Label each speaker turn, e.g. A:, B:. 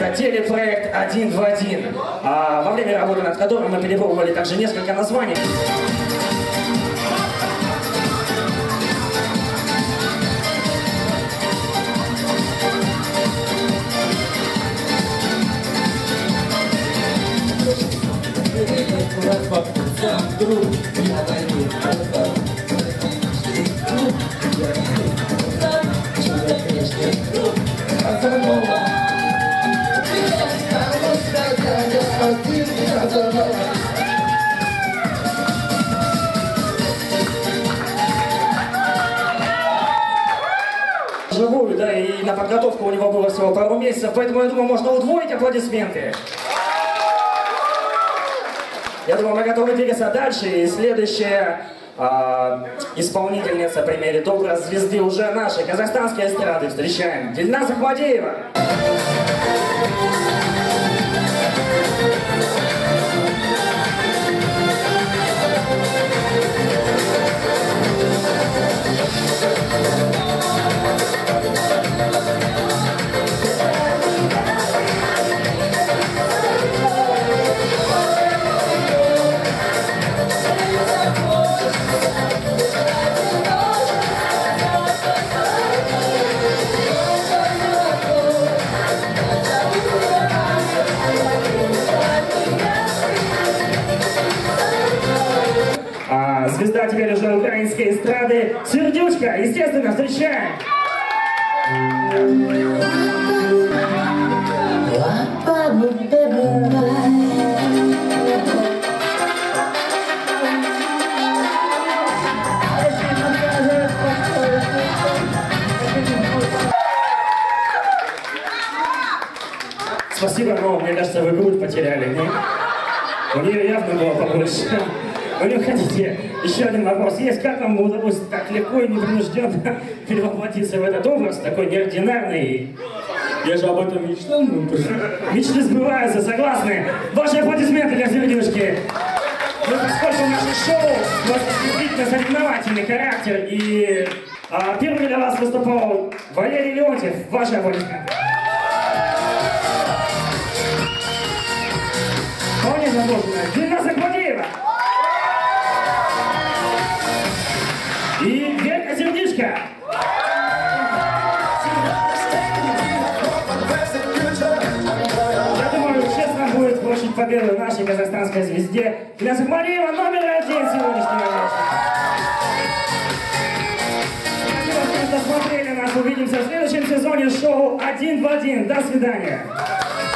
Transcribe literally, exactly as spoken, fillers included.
A: Это телепроект «Один в один», а во время работы над которым мы перепробовали также несколько названий. Живую, да, и на подготовку у него было всего пару месяцев, поэтому, я думаю, можно удвоить аплодисменты. Я думаю, мы готовы двигаться дальше, и следующая э, исполнительница примерит образ звезды уже нашей казахстанской эстрады. Встречаем Дильназ Ахмадеева. Звезда теперь уже украинской эстрады Сердючка, естественно, встречаем! Спасибо, но мне кажется, вы грудь потеряли, не? У нее явно было побольше. Вы не хотите? Еще один вопрос есть. Как вам удалось так легко и непринужденно перевоплотиться в этот образ, такой неординарный? Я же об этом мечтал. Мечты сбываются, согласны? Ваши аплодисменты для Сердючки. Ну, поскольку наше шоу носит действительно соревновательный характер, и а, первым для вас выступал Валерий Леонтьев. Ваши аплодисменты. Вполне заслуженно. Дильназ Ахмадеева. И Верка Сердючка. Я думаю, честно будет вручить победу нашей казахстанской звезде Дильназ Ахмадеева, номер один сегодняшнего вечера. Спасибо, что смотрели нас. Увидимся в следующем сезоне шоу «Один в один». До свидания.